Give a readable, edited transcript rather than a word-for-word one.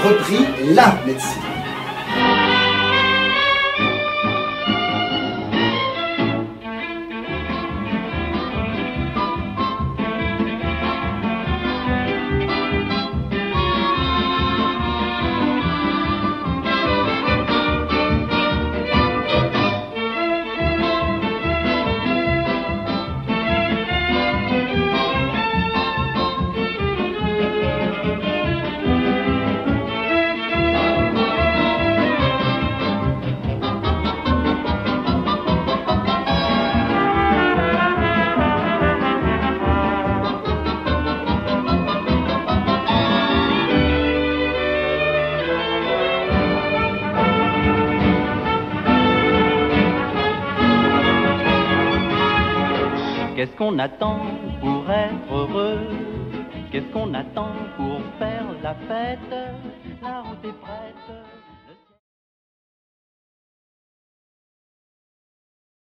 repris la médecine. Qu'est-ce qu'on attend pour être heureux? Qu'est-ce qu'on attend pour faire la fête? La route est prête.